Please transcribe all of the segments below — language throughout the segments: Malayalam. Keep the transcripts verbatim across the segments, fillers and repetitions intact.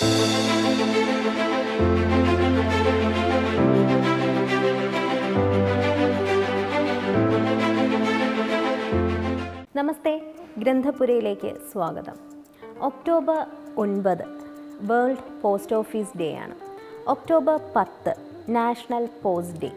നമസ്തേ, ഗ്രന്ഥപുരയിലേക്ക് സ്വാഗതം. ഒക്ടോബർ ഒൻപത് വേൾഡ് പോസ്റ്റ് ഓഫീസ് ഡേ ആണ്. ഒക്ടോബർ പത്ത് നാഷണൽ പോസ്റ്റ് ഡേ,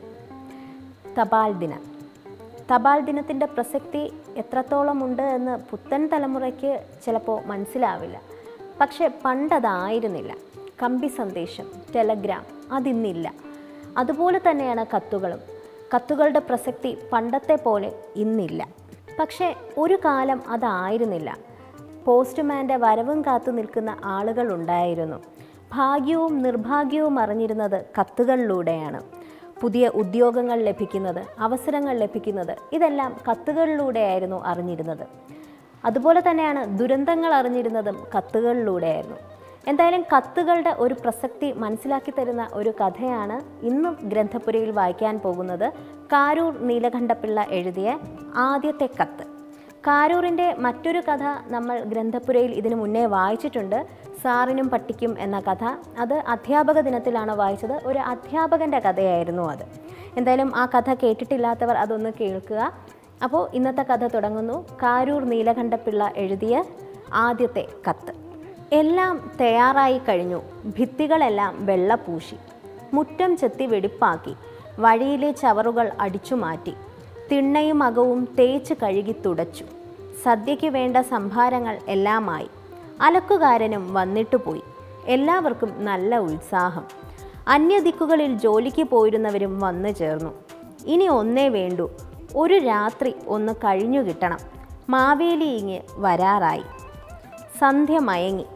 തപാൽ ദിനം. തപാൽ ദിനത്തിൻ്റെ പ്രസക്തി എത്രത്തോളം ഉണ്ട് എന്ന് പുത്തൻ തലമുറയ്ക്ക് ചിലപ്പോൾ മനസ്സിലാവില്ല. പക്ഷേ പണ്ടതായിരുന്നില്ല. കമ്പി സന്ദേശം, ടെലഗ്രാം അതിന്നില്ല. അതുപോലെ തന്നെയാണ് കത്തുകളും. കത്തുകളുടെ പ്രസക്തി പണ്ടത്തെ പോലെ ഇന്നില്ല. പക്ഷേ ഒരു കാലം അതായിരുന്നില്ല. പോസ്റ്റ്മാൻ്റെ വരവും കാത്തു നിൽക്കുന്ന ആളുകളുണ്ടായിരുന്നു. ഭാഗ്യവും നിർഭാഗ്യവും അറിഞ്ഞിരുന്നത് കത്തുകളിലൂടെയാണ്. പുതിയ ഉദ്യോഗങ്ങൾ ലഭിക്കുന്നത്, അവസരങ്ങൾ ലഭിക്കുന്നത് ഇതെല്ലാം കത്തുകളിലൂടെയായിരുന്നു അറിഞ്ഞിരുന്നത്. അതുപോലെ തന്നെയാണ് ദുരന്തങ്ങൾ അറിഞ്ഞിരുന്നതും കത്തുകളിലൂടെയായിരുന്നു. എന്തായാലും കത്തുകളുടെ ഒരു പ്രസക്തി മനസ്സിലാക്കി തരുന്ന ഒരു കഥയാണ് ഇന്നും ഗ്രന്ഥപുരയിൽ വായിക്കാൻ പോകുന്നത്. കാരൂർ നീലകണ്ഠപിള്ള എഴുതിയ ആദ്യത്തെ കത്ത്. കാരൂറിൻ്റെ മറ്റൊരു കഥ നമ്മൾ ഗ്രന്ഥപുരയിൽ ഇതിനു മുന്നേ വായിച്ചിട്ടുണ്ട്, സാറിനും പട്ടിക്കും എന്ന കഥ. അത് അധ്യാപക ദിനത്തിലാണ് വായിച്ചത്. ഒരു അധ്യാപകൻ്റെ കഥയായിരുന്നു അത്. എന്തായാലും ആ കഥ കേട്ടിട്ടില്ലാത്തവർ അതൊന്ന് കേൾക്കുക. അപ്പോൾ ഇന്നത്തെ കഥ തുടങ്ങുന്നു. കാരൂർ നീലകണ്ഠപിള്ള എഴുതിയ ആദ്യത്തെ കത്ത്. എല്ലാം തയ്യാറായി കഴിഞ്ഞു. ഭിത്തികളെല്ലാം വെള്ളപൂശി, മുറ്റം ചെത്തി വെടിപ്പാക്കി, വഴിയിലെ ചവറുകൾ അടിച്ചു മാറ്റി, തിണ്ണയും അകവും തേച്ച് കഴുകി തുടച്ചു. സദ്യയ്ക്ക് വേണ്ട സംഭാരങ്ങൾ എല്ലാമായി. അലക്കുകാരനും വന്നിട്ടു പോയി. എല്ലാവർക്കും നല്ല ഉത്സാഹം. അന്യദിക്കുകളിൽ ജോലിക്ക് പോയിരുന്നവരും വന്നു ചേർന്നു. ഇനി ഒന്നേ വേണ്ടൂ, ഒരു രാത്രി ഒന്ന് കഴിഞ്ഞു കിട്ടണം. മാവേലി ഇങ്ങ് വരാറായി. സന്ധ്യ മയങ്ങി.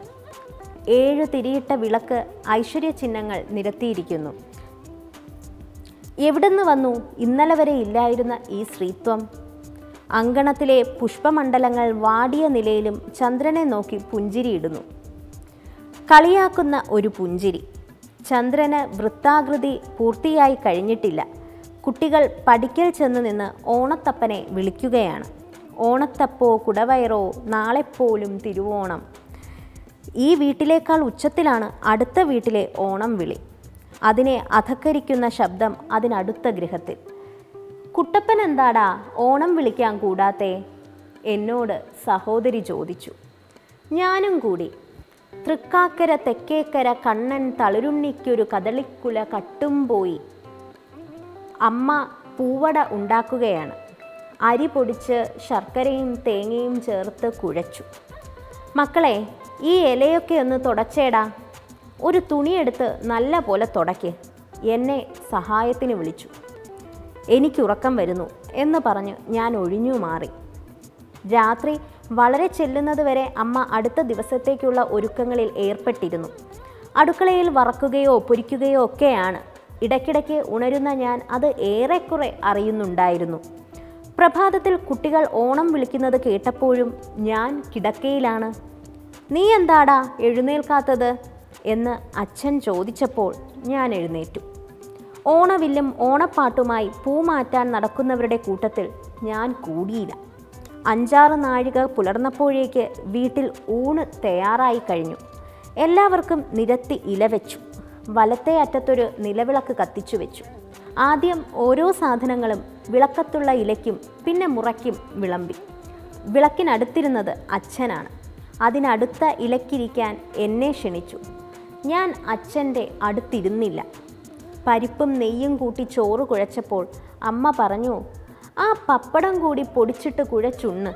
ഏഴു തിരിയിട്ട വിളക്ക് ഐശ്വര്യ ചിഹ്നങ്ങൾ നിരത്തിയിരിക്കുന്നു. എവിടുന്ന് വന്നു ഇന്നലെ വരെ ഇല്ലായിരുന്ന ഈ സ്ത്രീത്വം? അങ്കണത്തിലെ പുഷ്പമണ്ഡലങ്ങൾ വാടിയ നിലയിലും ചന്ദ്രനെ നോക്കി പുഞ്ചിരിയിടുന്നു. കളിയാക്കുന്ന ഒരു പുഞ്ചിരി. ചന്ദ്രന് വൃത്താകൃതി പൂർത്തിയായി കഴിഞ്ഞിട്ടില്ല. കുട്ടികൾ പടിക്കൽ ചെന്ന് നിന്ന് ഓണത്തപ്പനെ വിളിക്കുകയാണ്. ഓണത്തപ്പോ കുടവയറോ നാളെപ്പോലും തിരുവോണം. ഈ വീട്ടിലേക്കാൾ ഉച്ചത്തിലാണ് അടുത്ത വീട്ടിലെ ഓണം വിളി. അതിനെ അധക്കരിക്കുന്ന ശബ്ദം അതിനടുത്ത ഗൃഹത്തിൽ. കുട്ടപ്പൻ എന്താടാ ഓണം വിളിക്കാൻ കൂടാത്തെ? എന്നോട് സഹോദരി ചോദിച്ചു. ഞാനും കൂടി. തൃക്കാക്കര തെക്കേക്കര കണ്ണൻ തളിരുണ്ണിക്കൊരു കദളിക്കുല കട്ടും പോയി. അമ്മ പൂവട ഉണ്ടാക്കുകയാണ്. അരി പൊടിച്ച് ശർക്കരയും തേങ്ങയും ചേർത്ത് കുഴച്ചു. മക്കളെ, ഈ ഇലയൊക്കെ ഒന്ന് തുടച്ചേടാ. ഒരു തുണിയെടുത്ത് നല്ല പോലെ തുടയ്ക്ക്. എന്നെ സഹായത്തിന് വിളിച്ചു. എനിക്കുറക്കം വരുന്നു എന്ന് പറഞ്ഞ് ഞാൻ ഒഴിഞ്ഞു മാറി. രാത്രി വളരെ ചെല്ലുന്നത് വരെ അമ്മ അടുത്ത ദിവസത്തേക്കുള്ള ഒരുക്കങ്ങളിൽ ഏർപ്പെട്ടിരുന്നു. അടുക്കളയിൽ വറക്കുകയോ പൊരിക്കുകയോ ഒക്കെയാണ്. ഇടയ്ക്കിടയ്ക്ക് ഉണരുന്ന ഞാൻ അത് ഏറെക്കുറെ അറിയുന്നുണ്ടായിരുന്നു. പ്രഭാതത്തിൽ കുട്ടികൾ ഓണം വിളിക്കുന്നത് കേട്ടപ്പോഴും ഞാൻ കിടക്കയിലാണ്. നീ എന്താടാ എഴുന്നേൽക്കാത്തത് എന്ന് അച്ഛൻ ചോദിച്ചപ്പോൾ ഞാൻ എഴുന്നേറ്റു. ഓണവില്ലും ഓണപ്പാട്ടുമായി പൂമാറ്റാൻ നടക്കുന്നവരുടെ കൂട്ടത്തിൽ ഞാൻ കൂടിയില്ല. അഞ്ചാറ് നാഴിക പുലർന്നപ്പോഴേക്ക് വീട്ടിൽ ഊണ് തയ്യാറായി കഴിഞ്ഞു. എല്ലാവർക്കും നിരത്തി ഇല വെച്ചു. വലത്തേ അറ്റത്തൊരു നിലവിളക്ക് കത്തിച്ചു വെച്ചു. ആദ്യം ഓരോ സാധനങ്ങളും വിളക്കത്തുള്ള ഇലയ്ക്കും പിന്നെ മുറയ്ക്കും വിളമ്പി. വിളക്കിനടുത്തിരുന്നത് അച്ഛനാണ്. അതിനടുത്ത ഇലക്കിരിക്കാൻ എന്നെ ക്ഷണിച്ചു. ഞാൻ അച്ഛൻ്റെ അടുത്തിരുന്നില്ല. പരിപ്പും നെയ്യും കൂട്ടി ചോറ് കുഴച്ചപ്പോൾ അമ്മ പറഞ്ഞു, ആ പപ്പടം കൂടി പൊടിച്ചിട്ട് കുഴച്ചുണ്ണ്.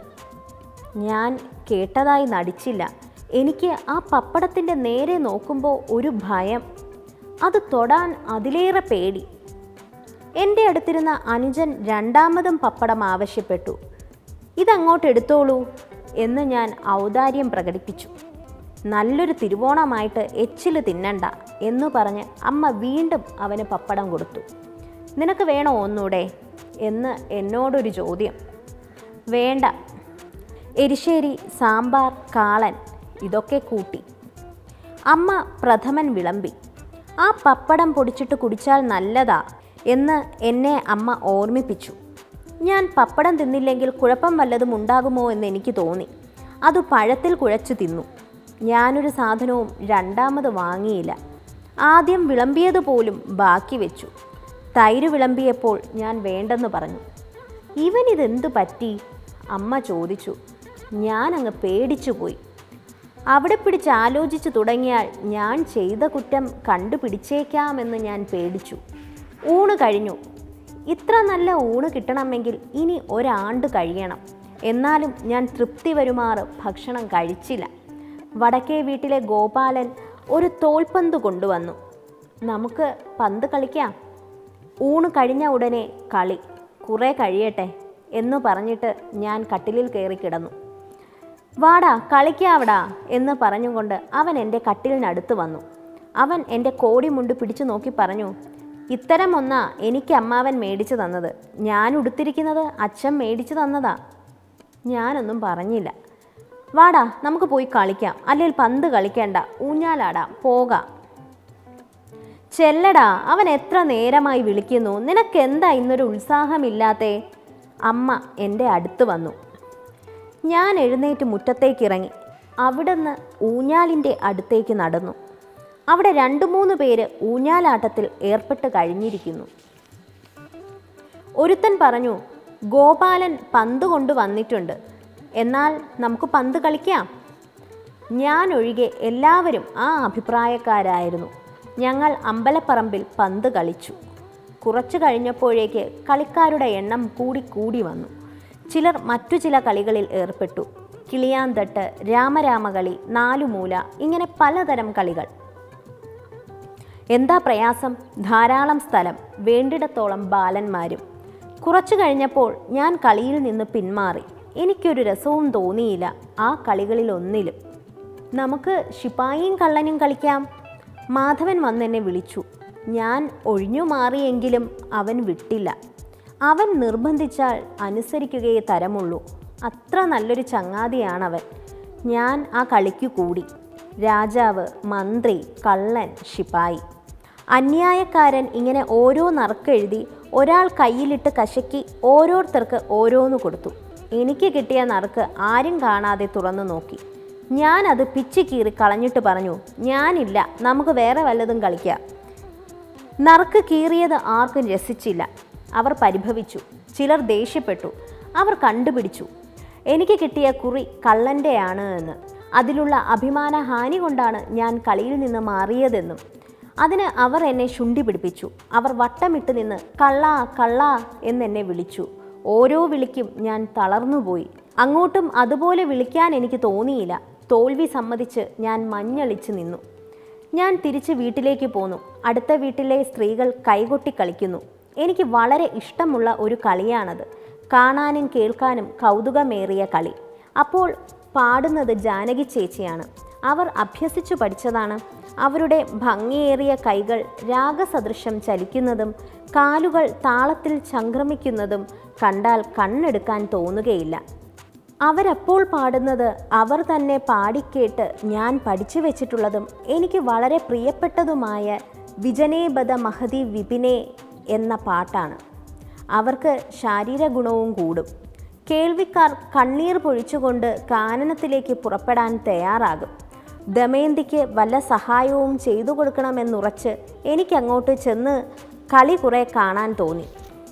ഞാൻ കേട്ടതായി നടിച്ചില്ല. എനിക്ക് ആ പപ്പടത്തിൻ്റെ നേരെ നോക്കുമ്പോൾ ഒരു ഭയം. അത് തൊടാൻ അതിലേറെ പേടി. എൻ്റെ അടുത്തിരുന്ന അനുജൻ രണ്ടാമതും പപ്പടം ആവശ്യപ്പെട്ടു. ഇതങ്ങോട്ട് എടുത്തോളൂ എന്ന് ഞാൻ ഔദാര്യം പ്രകടിപ്പിച്ചു. നല്ലൊരു തിരുവോണമായിട്ട് എച്ചില് തിന്നണ്ട എന്നു പറഞ്ഞ് അമ്മ വീണ്ടും അവന് പപ്പടം കൊടുത്തു. നിനക്ക് വേണോ ഒന്നൂടെ എന്ന് എന്നോടൊരു ചോദ്യം. വേണ്ട. എരിശ്ശേരി, സാമ്പാർ, കാളൻ ഇതൊക്കെ കൂട്ടി. അമ്മ പ്രഥമൻ വിളമ്പി. ആ പപ്പടം പൊടിച്ചിട്ട് കുടിച്ചാൽ നല്ലതാ എന്ന് എന്നെ അമ്മ ഓർമ്മിപ്പിച്ചു. ഞാൻ പപ്പടം തിന്നില്ലെങ്കിൽ കുഴപ്പം വല്ലതും ഉണ്ടാകുമോ എന്ന് എനിക്ക് തോന്നി. അത് പഴത്തിൽ കുഴച്ചു തിന്നു. ഞാനൊരു സാധനവും രണ്ടാമത് വാങ്ങിയില്ല. ആദ്യം വിളമ്പിയതുപോലും ബാക്കി വെച്ചു. തൈര് വിളമ്പിയപ്പോൾ ഞാൻ വേണ്ടെന്ന് പറഞ്ഞു. ഇവനിതെന്തു പറ്റി? അമ്മ ചോദിച്ചു. ഞാനങ്ങ് പേടിച്ചു പോയി. അവിടെ പിടിച്ച് ആലോചിച്ചു തുടങ്ങിയാൽ ഞാൻ ചെയ്ത കുറ്റം കണ്ടുപിടിച്ചേക്കാമെന്ന് ഞാൻ പേടിച്ചു. ഊണ് കഴിഞ്ഞു. ഇത്ര നല്ല ഊണ് കിട്ടണമെങ്കിൽ ഇനി ഒരാണ്ട് കഴിയണം. എന്നാലും ഞാൻ തൃപ്തി വരുമാറ് ഭക്ഷണം കഴിച്ചില്ല. വടക്കേ വീട്ടിലെ ഗോപാലൻ ഒരു തോൽപന്ത് കൊണ്ടുവന്നു. നമുക്ക് പന്ത് കളിക്കാം. ഊണ് കഴിഞ്ഞ ഉടനെ കളി, കുറേ കഴിയട്ടെ എന്ന് പറഞ്ഞിട്ട് ഞാൻ കട്ടിലിൽ കയറി കിടന്നു. വാടാ കളിക്കാവടാ എന്ന് പറഞ്ഞുകൊണ്ട് അവൻ എൻ്റെ കട്ടിലിനടുത്ത് വന്നു. അവൻ എൻ്റെ കോടിമുണ്ട് പിടിച്ചു നോക്കി പറഞ്ഞു, ഇത്തരം ഒന്നാ എനിക്ക് അമ്മാവൻ മേടിച്ചു തന്നത്. ഞാൻ ഉടുത്തിരിക്കുന്നത് അച്ഛൻ മേടിച്ചു തന്നതാ. ഞാനൊന്നും പറഞ്ഞില്ല. വാടാ നമുക്ക് പോയി കളിക്കാം, അല്ലെങ്കിൽ പന്ത് കളിക്കേണ്ട, ഊഞ്ഞാലാടാം, പോകാം. ചെല്ലടാ, അവൻ എത്ര നേരമായി വിളിക്കുന്നു, നിനക്കെന്താ ഇന്നൊരു ഉത്സാഹമില്ലാത്തേ? അമ്മ എൻ്റെ അടുത്ത് വന്നു. ഞാൻ എഴുന്നേറ്റ് മുറ്റത്തേക്കിറങ്ങി. അവിടുന്ന് ഊഞ്ഞാലിൻ്റെ അടുത്തേക്ക് നടന്നു. അവിടെ രണ്ടു മൂന്ന് പേര് ഊഞ്ഞാലാട്ടത്തിൽ ഏർപ്പെട്ട് കഴിഞ്ഞിരിക്കുന്നു. ഒരുത്തൻ പറഞ്ഞു, ഗോപാലൻ പന്ത് കൊണ്ട് വന്നിട്ടുണ്ട്, എന്നാൽ നമുക്ക് പന്ത് കളിക്കാം. ഞാൻ ഒഴികെ എല്ലാവരും ആ അഭിപ്രായക്കാരായിരുന്നു. ഞങ്ങൾ അമ്പലപ്പറമ്പിൽ പന്ത് കളിച്ചു. കുറച്ചു കഴിഞ്ഞപ്പോഴേക്ക് കളിക്കാരുടെ എണ്ണം കൂടി കൂടി വന്നു. ചിലർ മറ്റു ചില കളികളിൽ ഏർപ്പെട്ടു. കിളിയാന്തട്ട്, രാമരാമകളി, നാലുമൂല, ഇങ്ങനെ പലതരം കളികൾ. എന്താ പ്രയാസം? ധാരാളം സ്ഥലം, വേണ്ടിടത്തോളം ബാലന്മാരും. കുറച്ചു കഴിഞ്ഞപ്പോൾ ഞാൻ കളിയിൽ നിന്ന് പിന്മാറി. എനിക്കൊരു രസവും തോന്നിയില്ല ആ കളികളിലൊന്നിലും. നമുക്ക് ശിപ്പായിയും കള്ളനും കളിക്കാം. മാധവൻ വന്നെന്നെ വിളിച്ചു. ഞാൻ ഒഴിഞ്ഞു മാറിയെങ്കിലും അവൻ വിട്ടില്ല. അവൻ നിർബന്ധിച്ചാൽ അനുസരിക്കുകയേ തരമുള്ളൂ. അത്ര നല്ലൊരു ചങ്ങാതിയാണവൻ. ഞാൻ ആ കളിക്കു കൂടി. രാജാവ്, മന്ത്രി, കള്ളൻ, ശിപ്പായി. അന്യായക്കാരൻ ഇങ്ങനെ ഓരോ നറുക്കെഴുതി ഒരാൾ കയ്യിലിട്ട് കശക്കി ഓരോരുത്തർക്ക് ഓരോന്ന് കൊടുത്തു. എനിക്ക് കിട്ടിയ നറുക്ക് ആരും കാണാതെ തുറന്നു നോക്കി. ഞാനത് പിച്ചി കീറി കളഞ്ഞിട്ട് പറഞ്ഞു, ഞാനില്ല, നമുക്ക് വേറെ വല്ലതും കളിക്കാം. നറുക്ക് കീറിയത് ആർക്കും രസിച്ചില്ല. അവർ പരിഭവിച്ചു. ചിലർ ദേഷ്യപ്പെട്ടു. അവർ കണ്ടുപിടിച്ചു എനിക്ക് കിട്ടിയ കുറി കള്ളൻ്റെയാണ് എന്ന്. അതിലുള്ള അഭിമാനഹാനി കൊണ്ടാണ് ഞാൻ കളിയിൽ നിന്ന് മാറിയതെന്നും. അതിന് അവർ എന്നെ ശുണ്ടി പിടിപ്പിച്ചു. അവർ വട്ടമിട്ട് നിന്ന് കള്ളാ കള്ളാ എന്നെന്നെ വിളിച്ചു. ഓരോ വിളിക്കും ഞാൻ തളർന്നുപോയി. അങ്ങോട്ടും അതുപോലെ വിളിക്കാൻ എനിക്ക് തോന്നിയില്ല. തോൽവി സമ്മതിച്ച് ഞാൻ മഞ്ഞളിച്ച് നിന്നു. ഞാൻ തിരിച്ച് വീട്ടിലേക്ക് പോന്നു. അടുത്ത വീട്ടിലെ സ്ത്രീകൾ കൈകൊട്ടി കളിക്കുന്നു. എനിക്ക് വളരെ ഇഷ്ടമുള്ള ഒരു കളിയാണത്. കാണാനും കേൾക്കാനും കൗതുകമേറിയ കളി. അപ്പോൾ പാടുന്നത് ജാനകി ചേച്ചിയാണ്. അവർ അഭ്യസിച്ചു പഠിച്ചതാണ്. അവരുടെ ഭംഗിയേറിയ കൈകൾ രാഗസദൃശം ചലിക്കുന്നതും കാലുകൾ താളത്തിൽ സംക്രമിക്കുന്നതും കണ്ടാൽ കണ്ണെടുക്കാൻ തോന്നുകയില്ല. അവരപ്പോൾ പാടുന്നത് അവർ തന്നെ പാടിക്കേട്ട് ഞാൻ പഠിച്ചു വെച്ചിട്ടുള്ളതും എനിക്ക് വളരെ പ്രിയപ്പെട്ടതുമായ വിജനേബദ മഹതി വിപിനെ എന്ന പാട്ടാണ്. അവർക്ക് ശാരീരഗുണവും കൂടും. കേൾവിക്കാർ കണ്ണീർ പൊഴിച്ചുകൊണ്ട് കാനനത്തിലേക്ക് പുറപ്പെടാൻ തയ്യാറാകും. ദമയന്തിക്ക് വല്ല സഹായവും ചെയ്തു കൊടുക്കണമെന്നുറച്ച് എനിക്കങ്ങോട്ട് ചെന്ന് കളി കുറെ കാണാൻ തോന്നി.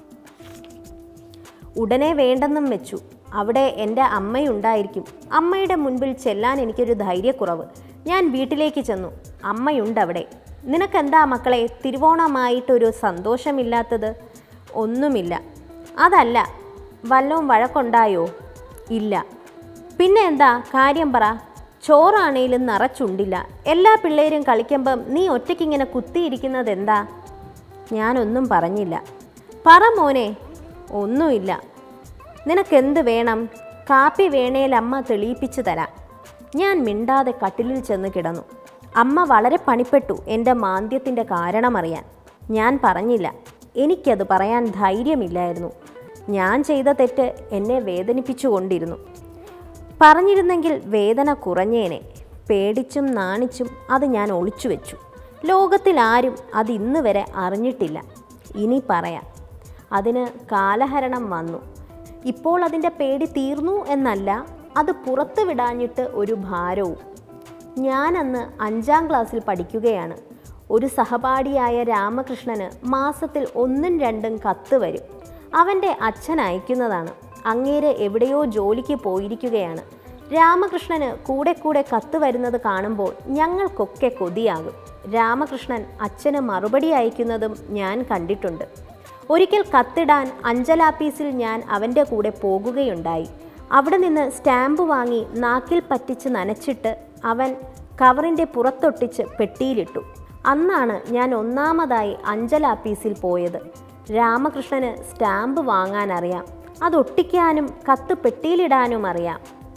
ഉടനെ വേണ്ടെന്നും വെച്ചു. അവിടെ എൻ്റെ അമ്മയുണ്ടായിരിക്കും. അമ്മയുടെ മുൻപിൽ ചെല്ലാൻ എനിക്കൊരു ധൈര്യക്കുറവ്. ഞാൻ വീട്ടിലേക്ക് ചെന്നു. അമ്മയുണ്ടവിടെ. നിനക്കെന്താ മക്കളെ തിരുവോണമായിട്ടൊരു സന്തോഷമില്ലാത്തത്? ഒന്നുമില്ല. അതല്ല, വല്ലവും വഴക്കുണ്ടായോ? ഇല്ല. പിന്നെ എന്താ കാര്യം പറ. ചോറാണേലും നിറച്ചുണ്ടില്ല. എല്ലാ പിള്ളേരും കളിക്കുമ്പം നീ ഒറ്റയ്ക്കിങ്ങനെ കുത്തിയിരിക്കുന്നത് എന്താ? ഞാനൊന്നും പറഞ്ഞില്ല. പറ മോനെ. ഒന്നുമില്ല. നിനക്കെന്ത് വേണം? കാപ്പി വേണേൽ അമ്മ തെളിയിപ്പിച്ചു തരാം. ഞാൻ മിണ്ടാതെ കട്ടിലിൽ ചെന്ന് കിടന്നു. അമ്മ വളരെ പണിപ്പെട്ടു എൻ്റെ മാന്ദ്യത്തിൻ്റെ കാരണമറിയാൻ. ഞാൻ പറഞ്ഞില്ല. എനിക്കത് പറയാൻ ധൈര്യമില്ലായിരുന്നു. ഞാൻ ചെയ്ത തെറ്റ് എന്നെ വേദനിപ്പിച്ചുകൊണ്ടിരുന്നു. പറഞ്ഞിരുന്നെങ്കിൽ വേദന കുറഞ്ഞേനെ. പേടിച്ചും നാണിച്ചും അത് ഞാൻ ഒളിച്ചു വെച്ചു. ലോകത്തിലാരും അത് ഇന്ന് വരെ അറിഞ്ഞിട്ടില്ല. ഇനി പറയാം. അതിന് കാലഹരണം വന്നു. ഇപ്പോൾ അതിൻ്റെ പേടി തീർന്നു എന്നല്ല, അത് പുറത്തു വിടാഞ്ഞിട്ട് ഒരു ഭാരവും. ഞാനന്ന് അഞ്ചാം ക്ലാസ്സിൽ പഠിക്കുകയാണ്. ഒരു സഹപാഠിയായ രാമകൃഷ്ണന് മാസത്തിൽ ഒന്നും രണ്ടും കത്ത് വരും. അവൻ്റെ അച്ഛൻ അയക്കുന്നതാണ്. അങ്ങേര് എവിടെയോ ജോലിക്ക് പോയിരിക്കുകയാണ്. രാമകൃഷ്ണന് കൂടെ കൂടെ കത്ത് വരുന്നത് കാണുമ്പോൾ ഞങ്ങൾക്കൊക്കെ കൊതിയാകും. രാമകൃഷ്ണൻ അച്ഛന് മറുപടി അയക്കുന്നതും ഞാൻ കണ്ടിട്ടുണ്ട്. ഒരിക്കൽ കത്തിടാൻ അഞ്ചലാപ്പീസിൽ ഞാൻ അവൻ്റെ കൂടെ പോകുകയുണ്ടായി. അവിടെ നിന്ന് സ്റ്റാമ്പ് വാങ്ങി നാക്കിൽ പറ്റിച്ച് നനച്ചിട്ട് അവൻ കവറിൻ്റെ പുറത്തൊട്ടിച്ച് പെട്ടിയിലിട്ടു. അന്നാണ് ഞാൻ ഒന്നാമതായി അഞ്ചലാപ്പീസിൽ പോയത്. രാമകൃഷ്ണന് സ്റ്റാമ്പ് വാങ്ങാനറിയാം, അതൊട്ടിക്കാനും കത്ത് പെട്ടിയിലിടാനും അറിയാം.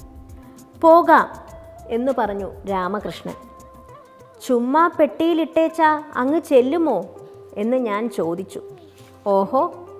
പോകാം എന്ന് പറഞ്ഞു രാമകൃഷ്ണൻ. ചുമ്മാ പെട്ടിയിലിട്ടേച്ചാ അങ്ങ് ചെല്ലുമോ എന്ന് ഞാൻ ചോദിച്ചു. ഓഹോ,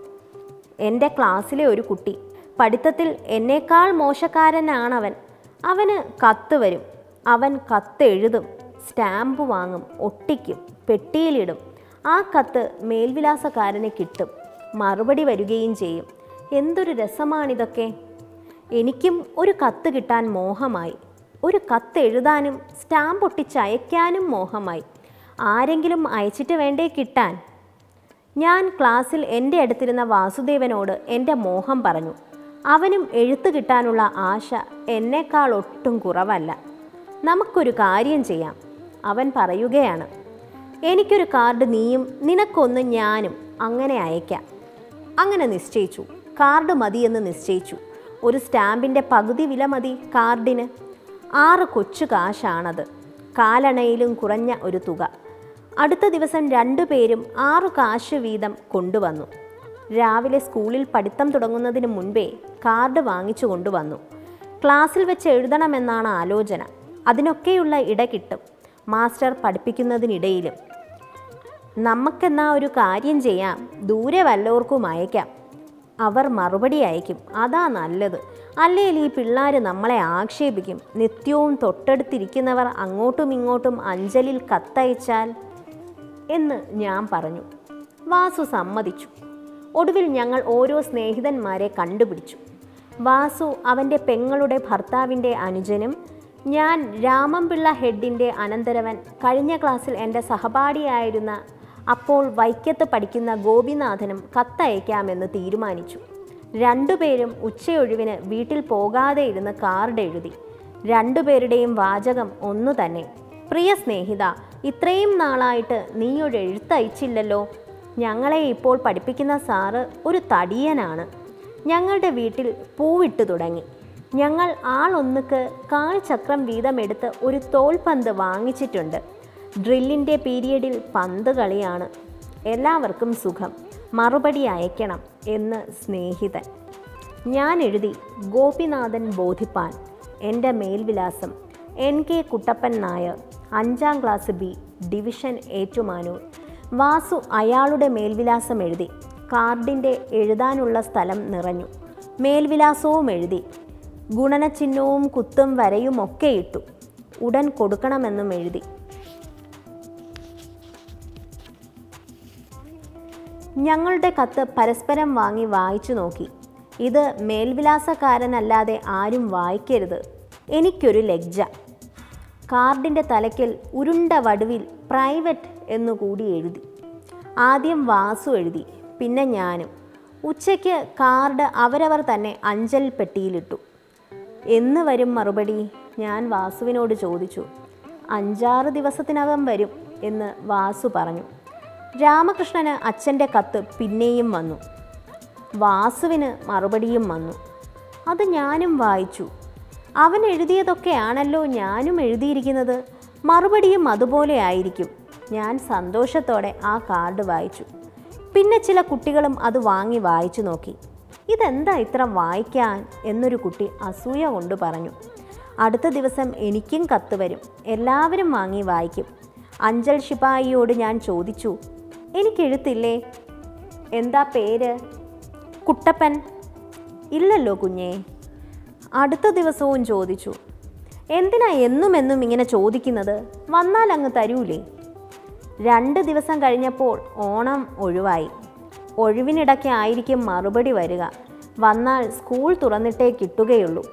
എൻ്റെ ക്ലാസ്സിലെ ഒരു കുട്ടി, പഠിത്തത്തിൽ എന്നേക്കാൾ മോശക്കാരനാണവൻ. അവന് കത്ത് വരും. അവൻ കത്തെഴുതും, സ്റ്റാമ്പ് വാങ്ങും, ഒട്ടിക്കും, പെട്ടിയിലിടും. ആ കത്ത് മേൽവിലാസക്കാരന് കിട്ടും, മറുപടി വരികയും ചെയ്യും. എന്തൊരു രസമാണിതൊക്കെ! എനിക്കും ഒരു കത്ത് കിട്ടാൻ മോഹമായി. ഒരു കത്ത് എഴുതാനും സ്റ്റാമ്പ് ഒട്ടിച്ചയക്കാനും മോഹമായി. ആരെങ്കിലും അയച്ചിട്ട് വേണ്ടേ കിട്ടാൻ? ഞാൻ ക്ലാസ്സിൽ എൻ്റെ അടുത്തിരുന്ന വാസുദേവനോട് എൻ്റെ മോഹം പറഞ്ഞു. അവനും എഴുത്ത് കിട്ടാനുള്ള ആശ എന്നേക്കാൾ ഒട്ടും കുറവല്ല. നമുക്കൊരു കാര്യം ചെയ്യാം, അവൻ പറയുകയാണ്. എനിക്കൊരു കാർഡ് നീയും നിനക്കൊന്ന് ഞാനും അങ്ങനെ അയക്കാം. അങ്ങനെ നിശ്ചയിച്ചു. കാർഡ് മതിയെന്ന് നിശ്ചയിച്ചു. ഒരു സ്റ്റാമ്പിൻ്റെ പകുതി വില മതി കാർഡിന്. ആറ് കൊച്ചു കാശാണത്, കാലണയിലും കുറഞ്ഞ ഒരു തുക. അടുത്ത ദിവസം രണ്ടുപേരും ആറു കാശ് വീതം കൊണ്ടുവന്നു. രാവിലെ സ്കൂളിൽ പഠിത്തം തുടങ്ങുന്നതിന് മുൻപേ കാർഡ് വാങ്ങിച്ചു കൊണ്ടുവന്നു. ക്ലാസ്സിൽ വെച്ച് എഴുതണമെന്നാണ് ആലോചന. അതിനൊക്കെയുള്ള ഇട കിട്ടും, മാസ്റ്റർ പഠിപ്പിക്കുന്നതിനിടയിലും. നമുക്കെന്നാ ഒരു കാര്യം ചെയ്യാം, ദൂരെ വല്ലവർക്കും അയക്കാം. അവർ മറുപടി അയക്കും, അതാ നല്ലത്. അല്ലെങ്കിൽ ഈ പിള്ളേർ നമ്മളെ ആക്ഷേപിക്കും. നിത്യവും തൊട്ടടുത്തിരിക്കുന്നവർ അങ്ങോട്ടും ഇങ്ങോട്ടും അഞ്ചലിൽ കത്തയച്ചാൽ എന്ന് ഞാൻ പറഞ്ഞു. വാസു സമ്മതിച്ചു. ഒടുവിൽ ഞങ്ങൾ ഓരോ സ്നേഹിതന്മാരെ കണ്ടുപിടിച്ചു. വാസു അവൻ്റെ പെങ്ങളുടെ ഭർത്താവിൻ്റെ അനുജനും, ഞാൻ രാമൻപിള്ള ഹെഡിൻ്റെ അനന്തരവൻ, കഴിഞ്ഞ ക്ലാസ്സിൽ എൻ്റെ സഹപാഠിയായിരുന്ന അപ്പോൾ വൈക്കത്ത് പഠിക്കുന്ന ഗോപിനാഥനും കത്തയക്കാമെന്ന് തീരുമാനിച്ചു. രണ്ടുപേരും ഉച്ചയൊഴിവിന് വീട്ടിൽ പോകാതെ ഇരുന്ന് കാർഡ് എഴുതി. രണ്ടുപേരുടെയും വാചകം ഒന്നു തന്നെ. പ്രിയ സ്നേഹിത, ഇത്രയും നാളായിട്ട് നീ ഒരു എഴുത്തയച്ചില്ലല്ലോ. ഞങ്ങളെ ഇപ്പോൾ പഠിപ്പിക്കുന്ന സാറ് ഒരു തടിയനാണ്. ഞങ്ങളുടെ വീട്ടിൽ പൂവിട്ടു തുടങ്ങി. ഞങ്ങൾ ആളൊന്നുക്ക് കാൽ ചക്രം വീതമെടുത്ത് ഒരു തോൽപന്ത് വാങ്ങിച്ചിട്ടുണ്ട്. ഡ്രില്ലിൻ്റെ പീരിയഡിൽ പന്ത് കളിയാണ്. എല്ലാവർക്കും സുഖം. മറുപടി അയക്കണം എന്ന് സ്നേഹിതൻ. ഞാൻ എഴുതി, ഗോപിനാഥൻ ബോധിപ്പാൻ. എൻ്റെ മേൽവിലാസം എൻ കെ കുട്ടപ്പൻ നായർ, അഞ്ചാം class B, division Ettumanoor. Vasu അയാളുടെ മേൽവിലാസം എഴുതി. കാർഡിൻ്റെ എഴുതാനുള്ള സ്ഥലം നിറഞ്ഞു. മേൽവിലാസവും എഴുതി. ഗുണനചിഹ്നവും കുത്തും വരയും ഒക്കെ ഇട്ടു. ഉടൻ കൊടുക്കണമെന്നും എഴുതി. ഞങ്ങളുടെ കത്ത് പരസ്പരം വാങ്ങി വായിച്ചു നോക്കി. ഇത് മേൽവിലാസക്കാരനല്ലാതെ ആരും വായിക്കരുത്. എനിക്കൊരു ലജ്ജ. കാർഡിൻ്റെ തലയ്ക്കൽ ഉരുണ്ട വടുവിൽ പ്രൈവറ്റ് എന്നുകൂടി എഴുതി. ആദ്യം വാസു എഴുതി, പിന്നെ ഞാനും. ഉച്ചയ്ക്ക് കാർഡ് അവരവർ തന്നെ അഞ്ചൽ പെട്ടിയിലിട്ടു. എന്ന് വരും മറുപടി? ഞാൻ വാസുവിനോട് ചോദിച്ചു. അഞ്ചാറ് ദിവസത്തിനകം വരും എന്ന് വാസു പറഞ്ഞു. രാമകൃഷ്ണന് അച്ഛൻ്റെ കത്ത് പിന്നെയും വന്നു. വാസുവിന് മറുപടിയും വന്നു. അത് ഞാനും വായിച്ചു. അവൻ എഴുതിയതൊക്കെയാണല്ലോ ഞാനും എഴുതിയിരിക്കുന്നത്. മറുപടിയും അതുപോലെ ആയിരിക്കും. ഞാൻ സന്തോഷത്തോടെ ആ കാർഡ് വായിച്ചു. പിന്നെ ചില കുട്ടികളും അത് വാങ്ങി വായിച്ചു നോക്കി. ഇതെന്താ ഇത്ര വായിക്കാൻ എന്നൊരു കുട്ടി അസൂയ കൊണ്ട് പറഞ്ഞു. അടുത്ത ദിവസം എനിക്കും കത്ത് വരും. എല്ലാവരും വാങ്ങി വായിക്കും. അഞ്ചൽ ശിപായിയോട് ഞാൻ ചോദിച്ചു, എനിക്കെഴുത്തില്ലേ? എന്താ പേര്? കുട്ടപ്പൻ. ഇല്ലല്ലോ കുഞ്ഞേ. അടുത്ത ദിവസവും ചോദിച്ചു. എന്തിനാ എന്നും എന്നും ഇങ്ങനെ ചോദിക്കുന്നത്? വന്നാൽ അങ്ങ് തരൂലേ? രണ്ട് ദിവസം കഴിഞ്ഞപ്പോൾ ഓണം ഒഴിവായി. ഒഴിവിനിടയ്ക്ക് ആയിരിക്കും മറുപടി വരിക. വന്നാൽ സ്കൂൾ തുറന്നിട്ടേ കിട്ടുകയുള്ളൂ.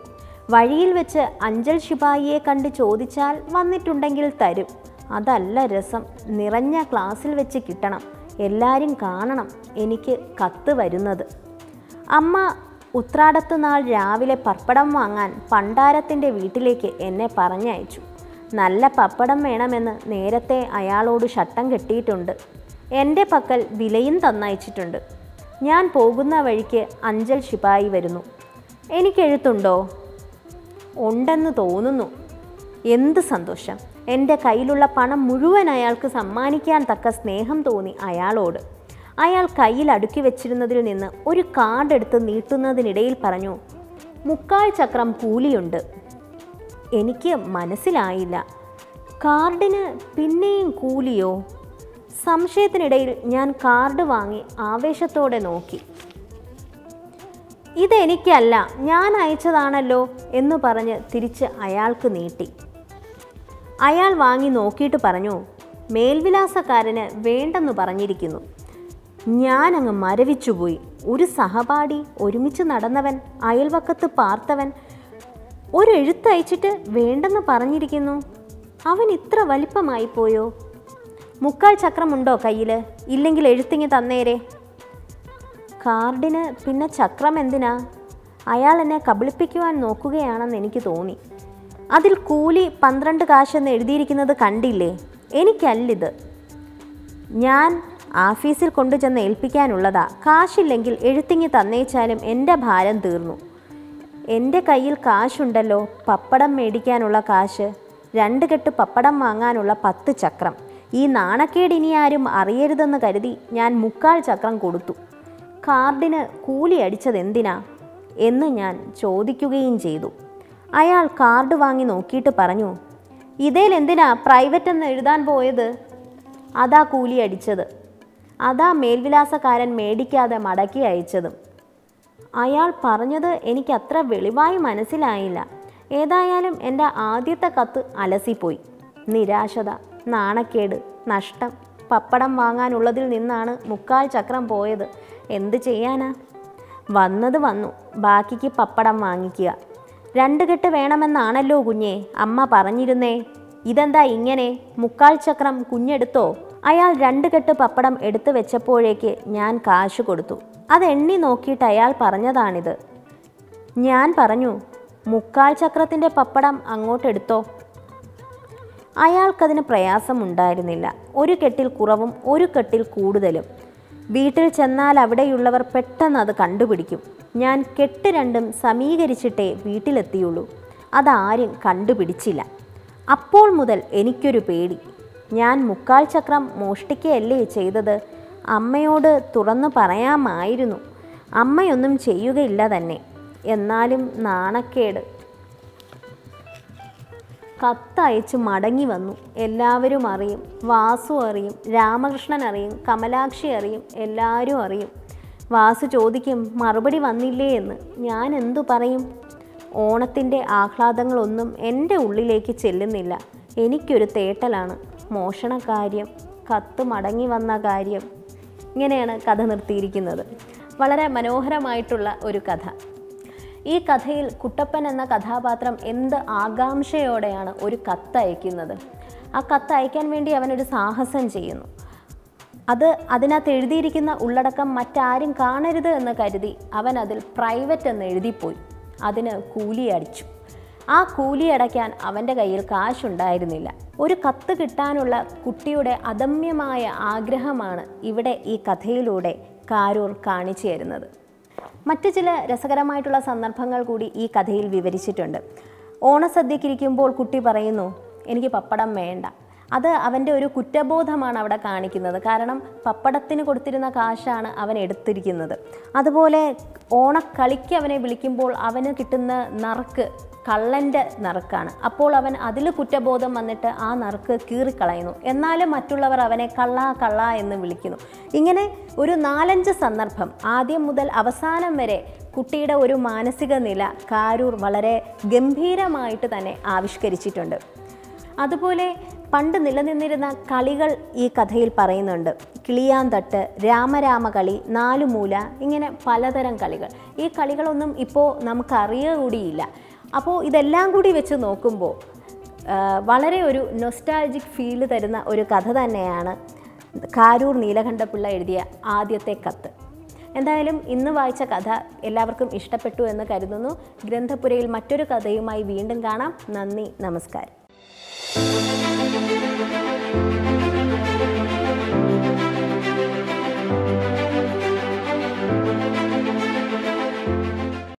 വഴിയിൽ വെച്ച് അഞ്ചൽ ശിപായിയെ കണ്ട് ചോദിച്ചാൽ വന്നിട്ടുണ്ടെങ്കിൽ തരും. അതല്ല രസം, നിറഞ്ഞ ക്ലാസ്സിൽ വെച്ച് കിട്ടണം, എല്ലാവരും കാണണം എനിക്ക് കത്ത് വരുന്നത്. അമ്മ ഉത്രാടത്ത് നാൾ രാവിലെ പപ്പടം വാങ്ങാൻ പണ്ടാരത്തിൻ്റെ വീട്ടിലേക്ക് എന്നെ പറഞ്ഞയച്ചു. നല്ല പപ്പടം വേണമെന്ന് നേരത്തെ അയാളോട് ശട്ടം കെട്ടിയിട്ടുണ്ട്. എൻ്റെ പക്കൽ വിലയും തന്നയച്ചിട്ടുണ്ട്. ഞാൻ പോകുന്ന വഴിക്ക് അഞ്ചൽ ശിപായി വരുന്നു. എനിക്കെഴുത്തുണ്ടോ? ഉണ്ടെന്ന് തോന്നുന്നു. എന്ത് സന്തോഷം! എൻ്റെ കയ്യിലുള്ള പണം മുഴുവൻ അയാൾക്ക് സമ്മാനിക്കാൻ തക്ക സ്നേഹം തോന്നി അയാളോട്. അയാൾ കയ്യിൽ അടുക്കി വെച്ചിരുന്നതിൽ നിന്ന് ഒരു കാർഡ് എടുത്ത് നീട്ടുന്നതിനിടയിൽ പറഞ്ഞു, മുക്കാൽ ചക്രം കൂലിയുണ്ട്. എനിക്ക് മനസ്സിലായില്ല. കാർഡിന് പിന്നെയും കൂലിയോ? സംശയത്തിനിടയിൽ ഞാൻ കാർഡ് വാങ്ങി ആവേശത്തോടെ നോക്കി. ഇതെനിക്കല്ല, ഞാൻ അയച്ചതാണല്ലോ എന്ന് പറഞ്ഞ് തിരിച്ച് അയാൾക്ക് നീട്ടി. അയാൾ വാങ്ങി നോക്കിയിട്ട് പറഞ്ഞു, മേൽവിലാസക്കാരന് വേണ്ടെന്ന് പറഞ്ഞിരിക്കുന്നു. ഞാനങ്ങ് മരവിച്ചുപോയി. ഒരു സഹപാഠി, ഒരുമിച്ച് നടന്നവൻ, അയൽവക്കത്ത് പാർത്തവൻ ഒരു എഴുത്തയച്ചിട്ട് വേണ്ടെന്ന് പറഞ്ഞിരിക്കുന്നു. അവൻ ഇത്ര വലിപ്പമായി പോയോ? മുക്കാൽ ചക്രമുണ്ടോ കയ്യിൽ? ഇല്ലെങ്കിൽ എഴുത്തിങ്ങി തന്നേരെ. കാർഡിന് പിന്നെ ചക്രം എന്തിനാ? അയാൾ എന്നെ കബളിപ്പിക്കുവാൻ നോക്കുകയാണെന്ന് എനിക്ക് തോന്നി. അതിൽ കൂലി പന്ത്രണ്ട് കാശെന്ന് എഴുതിയിരിക്കുന്നത് കണ്ടില്ലേ? എനിക്കല്ലിത്. ഞാൻ ആഫീസിൽ കൊണ്ടുചെന്ന് ഏൽപ്പിക്കാനുള്ളതാ. കാശില്ലെങ്കിൽ എഴുത്തിങ്ങി തന്നേച്ചാലും എൻ്റെ ഭാരം തീർന്നു. എൻ്റെ കയ്യിൽ കാശുണ്ടല്ലോ, പപ്പടം മേടിക്കാനുള്ള കാശ്, രണ്ട് കെട്ട് പപ്പടം വാങ്ങാനുള്ള പത്ത് ചക്രം. ഈ നാണക്കേട് ഇനി ആരും അറിയരുതെന്ന് കരുതി ഞാൻ മുക്കാൽ ചക്രം കൊടുത്തു. കാർഡിന് കൂലി അടിച്ചതെന്തിനാ എന്ന് ഞാൻ ചോദിക്കുകയും ചെയ്തു. അയാൾ കാർഡ് വാങ്ങി നോക്കിയിട്ട് പറഞ്ഞു, ഇതേലെന്തിനാ പ്രൈവറ്റ് എന്ന് എഴുതാൻ പോയത്? അതാ കൂലി അടിച്ചത്. അതാ മേൽവിലാസക്കാരൻ മേടിക്കാതെ മടക്കി അയച്ചതും. അയാൾ പറഞ്ഞത് എനിക്കത്ര വെളിവായി മനസ്സിലായില്ല. ഏതായാലും എൻ്റെ ആദ്യത്തെ കത്ത് അലസിപ്പോയി. നിരാശത, നാണക്കേട്, നഷ്ടം. പപ്പടം വാങ്ങാനുള്ളതിൽ നിന്നാണ് മുക്കാൽ ചക്രം പോയത്. എന്ത് ചെയ്യാനാ? വന്നത് വന്നു. ബാക്കിക്ക് പപ്പടം വാങ്ങിക്കുക. രണ്ട് കെട്ട് വേണമെന്നാണല്ലോ കുഞ്ഞേ അമ്മ പറഞ്ഞിരുന്നേ. ഇതെന്താ ഇങ്ങനെ? മുക്കാൽ ചക്രം കുഞ്ഞെടുത്തോ? അയാൾ രണ്ട് കെട്ട് പപ്പടം എടുത്തു വെച്ചപ്പോഴേക്ക് ഞാൻ കാശ് കൊടുത്തു. അത് എണ്ണി നോക്കിയിട്ട് അയാൾ പറഞ്ഞതാണിത്. ഞാൻ പറഞ്ഞു, മുക്കാൽ ചക്രത്തിൻ്റെ പപ്പടം അങ്ങോട്ടെടുത്തോ. അയാൾക്കതിന് പ്രയാസമുണ്ടായിരുന്നില്ല. ഒരു കെട്ടിൽ കുറവും ഒരു കെട്ടിൽ കൂടുതലും. വീട്ടിൽ ചെന്നാൽ അവിടെയുള്ളവർ പെട്ടെന്ന് അത് കണ്ടുപിടിക്കും. ഞാൻ കെട്ട് രണ്ടും സമീകരിച്ചിട്ടേ വീട്ടിലെത്തിയുള്ളൂ. അതാരും കണ്ടുപിടിച്ചില്ല. അപ്പോൾ മുതൽ എനിക്കൊരു പേടി. ഞാൻ മുക്കാൽ ചക്രം മോഷ്ടിക്കുകയല്ലേ ചെയ്തത്? അമ്മയോട് തുറന്നു പറയാമായിരുന്നു. അമ്മയൊന്നും ചെയ്യുകയില്ല തന്നെ. എന്നാലും നാണക്കേട്. കത്തയച്ച് മടങ്ങി വന്നു. എല്ലാവരും അറിയും. വാസു അറിയും, രാമകൃഷ്ണൻ അറിയും, കമലാക്ഷി അറിയും, എല്ലാവരും അറിയും. വാസു ചോദിക്കും, മറുപടി വന്നില്ലേ എന്ന്. ഞാൻ എന്തു പറയും? ഓണത്തിൻ്റെ ആഹ്ലാദങ്ങളൊന്നും എൻ്റെ ഉള്ളിലേക്ക് ചെല്ലുന്നില്ല. എനിക്കൊരു തേട്ടലാണ്. മോഷണക്കാര്യം, കത്ത് മടങ്ങി വന്ന കാര്യം. ഇങ്ങനെയാണ് കഥ നിർത്തിയിരിക്കുന്നത്. വളരെ മനോഹരമായിട്ടുള്ള ഒരു കഥ. ഈ കഥയിൽ കുട്ടപ്പൻ എന്ന കഥാപാത്രം എന്ത് ആകാംക്ഷയോടെയാണ് ഒരു കത്ത് അയക്കുന്നത്. ആ കത്ത് അയക്കാൻ വേണ്ടി അവനൊരു സാഹസം ചെയ്യുന്നു. അത് അതിനകത്ത് എഴുതിയിരിക്കുന്ന ഉള്ളടക്കം മറ്റാരും കാണരുത് എന്ന് കരുതി അവൻ അതിൽ പ്രൈവറ്റ് എന്ന് എഴുതിപ്പോയി. അതിന് കൂലി അടിച്ചു. ആ കൂലി അടയ്ക്കാൻ അവൻ്റെ കയ്യിൽ കാശുണ്ടായിരുന്നില്ല. ഒരു കത്ത് കിട്ടാനുള്ള കുട്ടിയുടെ അദമ്യമായ ആഗ്രഹമാണ് ഇവിടെ ഈ കഥയിലൂടെ കാരൂർ കാണിച്ചു തരുന്നത്. മറ്റു ചില രസകരമായിട്ടുള്ള സന്ദർഭങ്ങൾ കൂടി ഈ കഥയിൽ വിവരിച്ചിട്ടുണ്ട്. ഓണസദ്യക്കിരിക്കുമ്പോൾ കുട്ടി പറയുന്നു, എനിക്ക് പപ്പടം വേണ്ട. അത് അവൻ്റെ ഒരു കുറ്റബോധമാണ് അവിടെ കാണിക്കുന്നത്. കാരണം പപ്പടത്തിന് കൊടുത്തിരുന്ന കാശാണ് അവൻ എടുത്തിരിക്കുന്നത്. അതുപോലെ ഓണക്കളിക്ക് അവനെ വിളിക്കുമ്പോൾ അവന് കിട്ടുന്ന നറുക്ക് കള്ളൻ്റെ നറുക്കാണ്. അപ്പോൾ അവൻ അതിൽ കുറ്റബോധം വന്നിട്ട് ആ നറുക്ക് കീറിക്കളയുന്നു. എന്നാലും മറ്റുള്ളവർ അവനെ കള്ള കള്ള എന്ന് വിളിക്കുന്നു. ഇങ്ങനെ ഒരു നാലഞ്ച് സന്ദർഭം ആദ്യം മുതൽ അവസാനം വരെ കുട്ടിയുടെ ഒരു മാനസിക നില കാരൂർ വളരെ ഗംഭീരമായിട്ട് തന്നെ ആവിഷ്കരിച്ചിട്ടുണ്ട്. അതുപോലെ പണ്ട് നിലനിന്നിരുന്ന കളികൾ ഈ കഥയിൽ പറയുന്നുണ്ട്. കിളിയാന്തട്ട്, രാമരാമ കളി, നാലുമൂല, ഇങ്ങനെ പലതരം കളികൾ. ഈ കളികളൊന്നും ഇപ്പോൾ നമുക്കറിയുക കൂടിയില്ല. അപ്പോൾ ഇതെല്ലാം കൂടി വെച്ച് നോക്കുമ്പോൾ വളരെ ഒരു നൊസ്റ്റാൾജിക് ഫീല് തരുന്ന ഒരു കഥ തന്നെയാണ് കാരൂർ നീലകണ്ഠപിള്ള എഴുതിയ ആദ്യത്തെ കത്ത്. എന്തായാലും ഇന്ന് വായിച്ച കഥ എല്ലാവർക്കും ഇഷ്ടപ്പെട്ടു എന്ന് കരുതുന്നു. ഗ്രന്ഥപുരയിൽ മറ്റൊരു കഥയുമായി വീണ്ടും കാണാം. നന്ദി, നമസ്കാരം.